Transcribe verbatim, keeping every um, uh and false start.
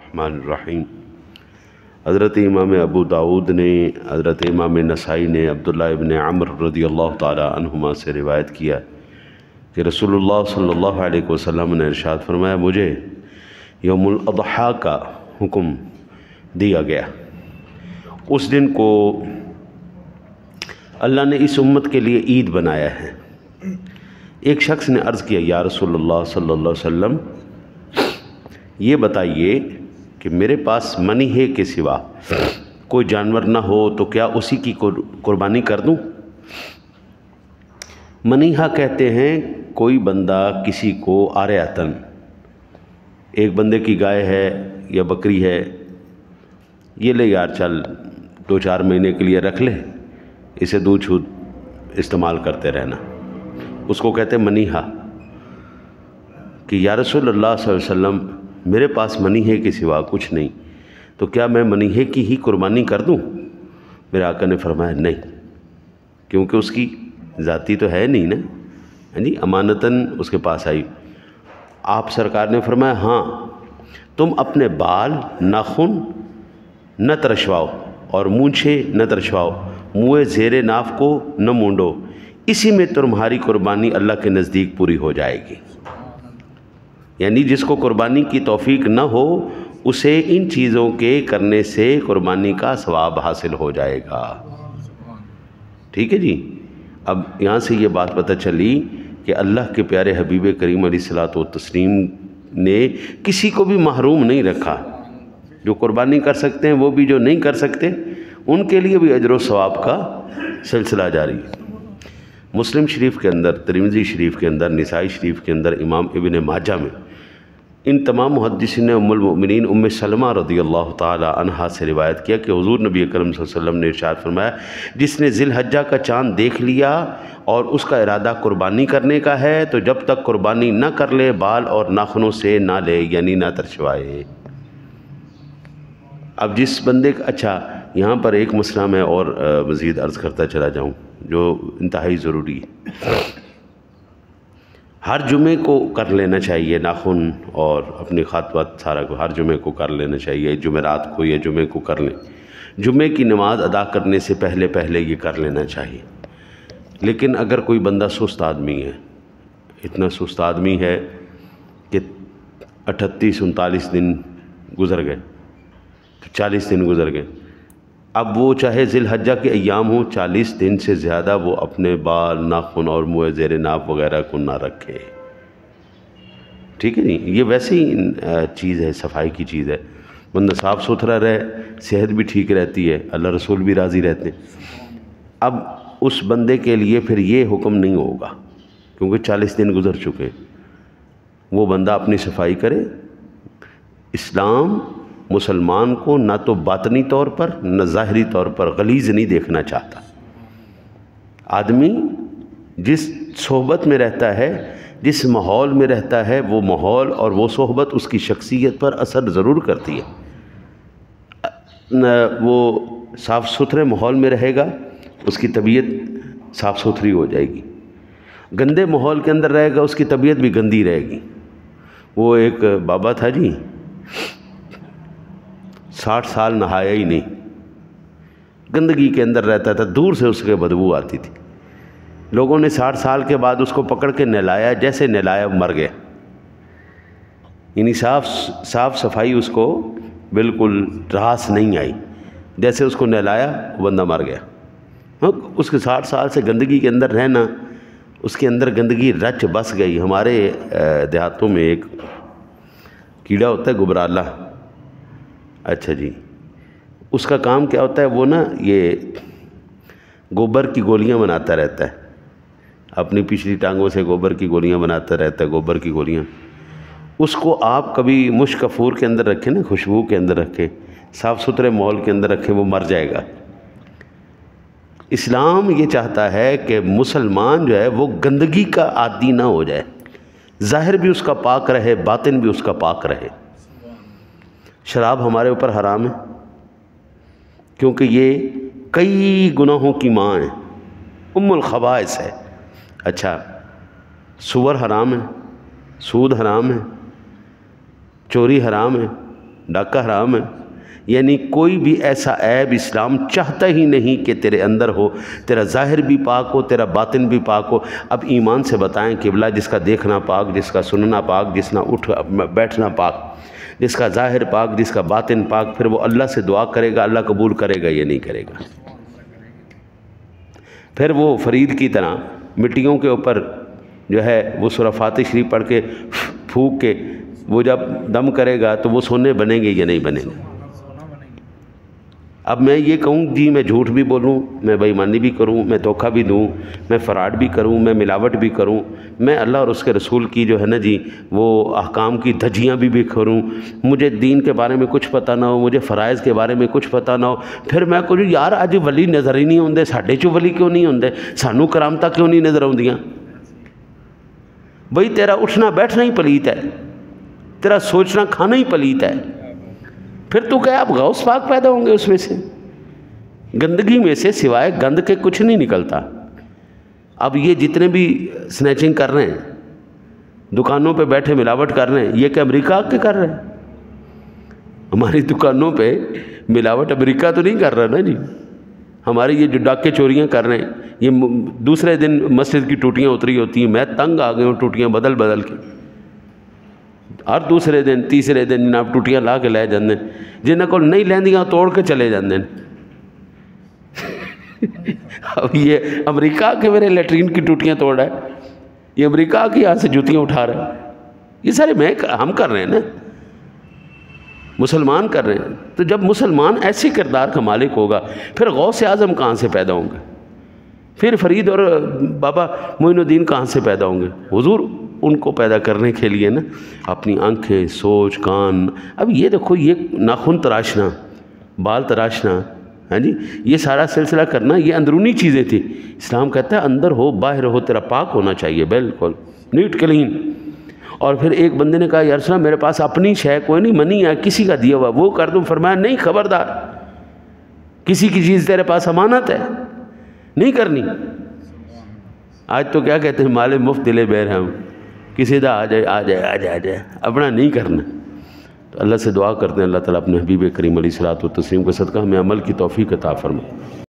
الرحمن الرحیم۔ حضرت امام ابو داود نے، حضرت امام نسائی نے عبداللہ ابن عمرو رضی اللہ تعالی عنہما سے روایت کیا کہ رسول اللہ صلی اللہ علیہ وسلم نے ارشاد فرمایا، مجھے یوم الاضحیٰ کا حکم دیا گیا۔ اس دن کو اللہ نے اس امت کے لیے عید بنایا ہے۔ ایک شخص نے عرض کیا، یا رسول اللہ صلی اللہ علیہ وسلم، یہ بتائیے کہ میرے پاس منی ہے کے سوا کوئی جانور نہ ہو تو کیا اسی کی قربانی کر دوں؟ منیحہ کہتے ہیں کوئی بندہ کسی کو عاریۃً، ایک بندے کی گائے ہے یا بکری ہے، یہ لے یار چل دو چار مہینے کے لیے رکھ لے، اسے دودھ شودھ استعمال کرتے رہنا، اس کو کہتے ہیں منیحہ۔ کہ یا رسول اللہ صلی اللہ علیہ وسلم میرے پاس منیحے کے سوا کچھ نہیں، تو کیا میں منیحے کی ہی قربانی کر دوں؟ میرے آقا نے فرمایا نہیں، کیونکہ اس کی ذاتی تو ہے نہیں نا، ہاں جی، امانتاً اس کے پاس آئی۔ آپ سرکار نے فرمایا، ہاں تم اپنے بال ناخن نہ ترشواؤ اور مونچھیں نہ ترشواؤ، منہ زیر ناف کو نہ مونڈو، اسی میں تمہاری قربانی اللہ کے نزدیک پوری ہو جائے گی۔ یعنی جس کو قربانی کی توفیق نہ ہو اسے ان چیزوں کے کرنے سے قربانی کا ثواب حاصل ہو جائے گا۔ ٹھیک ہے جی۔ اب یہاں سے یہ بات پتہ چلی کہ اللہ کے پیارے حبیب کریم علیہ الصلوۃ والتسلیم نے کسی کو بھی محروم نہیں رکھا، جو قربانی کر سکتے ہیں وہ بھی، جو نہیں کر سکتے ان کے لیے بھی اجر و ثواب کا سلسلہ جاری ہے۔ مسلم شریف کے اندر، ترمذی شریف کے اندر، نسائی شریف کے اندر، امام ابن ماجہ میں ان تمام محدثین نے ام المؤمنین ام سلمہ رضی اللہ تعالی عنہا سے روایت کیا کہ حضور نبی اکرم صلی اللہ علیہ وسلم نے ارشاد فرمایا، جس نے ذی الحجہ کا چاند دیکھ لیا اور اس کا ارادہ قربانی کرنے کا ہے تو جب تک قربانی نہ کر لے بال اور ناخنوں سے نہ لے، یعنی نہ ترشوائے۔ اب جس بندے کا، اچھا یہاں پر ایک مسئلہ میں اور مزید عرض کرتا چلا جاؤں جو انتہائی ضروری ہے۔ ہر جمعے کو کر لینا چاہیے ناخن اور اپنی خاطوات سارا کو ہر جمعے کو کر لینا چاہیے، جمعرات کو یا جمعے کو کر لیں، جمعے کی نماز ادا کرنے سے پہلے پہلے یہ کر لینا چاہیے۔ لیکن اگر کوئی بندہ سست آدمی ہے، اتنا سست آدمی ہے کہ اٹھتیس انتالیس دن گزر گئے، چالیس دن گزر گئے، اب وہ چاہے ذی الحجہ کے ایام ہوں، چالیس دن سے زیادہ وہ اپنے بال ناخن اور منہ زیر ناف وغیرہ کو نہ رکھے۔ ٹھیک ہے نہیں، یہ ویسے ہی چیز ہے، صفائی کی چیز ہے، بندہ صاف ستھرا رہے، صحت بھی ٹھیک رہتی ہے، اللہ رسول بھی راضی رہتے ہیں۔ اب اس بندے کے لیے پھر یہ حکم نہیں ہوگا کیونکہ چالیس دن گزر چکے، وہ بندہ اپنی صفائی کرے۔ اسلام مسلمان کو نہ تو باطنی طور پر نہ ظاہری طور پر غلیظ نہیں دیکھنا چاہتا۔ آدمی جس صحبت میں رہتا ہے، جس ماحول میں رہتا ہے، وہ ماحول اور وہ صحبت اس کی شخصیت پر اثر ضرور کرتی ہے۔ وہ صاف ستھرے ماحول میں رہے گا، اس کی طبیعت صاف ستھری ہو جائے گی۔ گندے ماحول کے اندر رہے گا، اس کی طبیعت بھی گندی رہے گی۔ وہ ایک بابا تھا جی، ساٹھ سال نہایا ہی نہیں، گندگی کے اندر رہتا تھا، دور سے اس کے بدبو آتی تھی۔ لوگوں نے ساٹھ سال کے بعد اس کو پکڑ کے نہلایا، جیسے نہلایا مر گیا، یعنی صاف صاف صفائی اس کو بالکل راس نہیں آئی، جیسے اس کو نہلایا وہ بندہ مر گیا۔ اس کے ساٹھ سال سے گندگی کے اندر رہنا، اس کے اندر گندگی رچ بس گئی۔ ہمارے دیہاتوں میں ایک کیڑا ہوتا ہے گبرالا، اچھا جی، اس کا کام کیا ہوتا ہے، وہ نا یہ گوبر کی گولیاں بناتا رہتا ہے، اپنی پچھلی ٹانگوں سے گوبر کی گولیاں بناتا رہتا ہے، گوبر کی گولیاں۔ اس کو آپ کبھی مشک کفور کے اندر رکھیں نا، خوشبو کے اندر رکھیں، صاف ستھرے ماحول کے اندر رکھیں، وہ مر جائے گا۔ اسلام یہ چاہتا ہے کہ مسلمان جو ہے وہ گندگی کا عادی نہ ہو جائے، ظاہر بھی اس کا پاک رہے، باطن بھی اس کا پاک رہے۔ شراب ہمارے اوپر حرام ہے کیونکہ یہ کئی گناہوں کی ماں ہے، ام الخبائث ہے۔ اچھا، سور حرام ہے، سود حرام ہے، چوری حرام ہے، ڈاکہ حرام ہے، یعنی کوئی بھی ایسا عیب اسلام چاہتا ہی نہیں کہ تیرے اندر ہو، تیرا ظاہر بھی پاک ہو، تیرا باطن بھی پاک ہو۔ اب ایمان سے بتائیں قبلہ جس کا دیکھنا پاک، جس کا سننا پاک، جس کا اٹھ بیٹھنا پاک، جس کا ظاہر پاک، جس کا باطن پاک، پھر وہ اللہ سے دعا کرے گا، اللہ قبول کرے گا یا نہیں کرے گا؟ پھر وہ فرید کی طرح مٹیوں کے اوپر جو ہے وہ سورہ فاتح شریف پڑھ کے پھونک کے وہ جب دم کرے گا تو وہ سونے بنیں گے یا نہیں بنیں گے؟ اب میں یہ کہوں جی میں جھوٹ بھی بولوں، میں بے ایمانی بھی کروں، میں دھوکہ بھی دوں، میں فراڈ بھی کروں، میں ملاوٹ بھی کروں، میں اللہ اور اس کے رسول کی جو ہے نا جی وہ احکام کی دھجیاں بھی بھی کروں، مجھے دین کے بارے میں کچھ پتہ نہ ہو، مجھے فرائض کے بارے میں کچھ پتہ نہ ہو، پھر میں کہوں یار اج ولی نظر ہی نہیں ہوندے، ساڈے چوں ولی کیوں نہیں ہوندے، سانوں کرامتاں کیوں نہیں نظر آؤندیاں؟ بھئی تیرا اٹھنا بیٹھنا ہی پلیت ہے، تیرا سوچنا کھانا ہی پلیت ہے، پھر تو کہ آپ غوث پاک پیدا ہوں گے اس میں سے؟ گندگی میں سے سوائے گند کے کچھ نہیں نکلتا۔ اب یہ جتنے بھی سنیچنگ کر رہے ہیں، دکانوں پہ بیٹھے ملاوٹ کر رہے ہیں، یہ کہ امریکہ کے کر رہے ہیں؟ ہماری دکانوں پہ ملاوٹ امریکہ تو نہیں کر رہا نا جی، ہمارے یہ جو ڈاکے چوریاں کر رہے ہیں، یہ دوسرے دن مسجد کی ٹوٹیاں اتری ہوتی ہیں، میں تنگ آ گئے ہوں ٹوٹیاں بدل بدل کے، ہر دوسرے دن تیسرے دن جناب ٹوٹیاں لا کے لے جاندے، جنہاں کو نہیں لیندیاں توڑ کے چلے جاندے۔ اب یہ امریکہ کے میرے لیٹرین کی ٹوٹیاں توڑ رہا ہے، یہ امریکہ کی یہاں سے جوتیاں اٹھا رہا ہے، یہ سارے میں ہم کر رہے ہیں نا، مسلمان کر رہے ہیں۔ تو جب مسلمان ایسے کردار کا مالک ہوگا پھر غوث اعظم کہاں سے پیدا ہوں گے؟ پھر فرید اور بابا معین الدین کہاں سے پیدا ہوں گے؟ حضور ان کو پیدا کرنے کے لیے نا اپنی آنکھیں، سوچ، کان، اب یہ دیکھو یہ ناخن تراشنا، بال تراشنا، ہاں جی یہ سارا سلسلہ کرنا یہ اندرونی چیزیں تھی۔ اسلام کہتا ہے اندر ہو باہر ہو تیرا پاک ہونا چاہیے، بالکل نیٹ کلین۔ اور پھر ایک بندے نے کہا یا رسول اللہ میرے پاس اپنی شے کوئی نہیں، منی ہے کسی کا دیا ہوا وہ کر دوں، فرمایا نہیں خبردار، کسی کی چیز تیرے پاس امانت ہے نہیں کرنی۔ آج تو کیا کہتے ہیں مال مفت دلے بیر ہم، کسی دا آ جائے آ جائے آ جائے آ جائے اپنا نہیں کرنا۔ تو اللہ سے دعا کرتے ہیں اللہ تعالیٰ اپنے حبیب کریم علیہ الصلوۃ والتسلیم کے صدقہ ہمیں عمل کی توفیق عطا فرمائے۔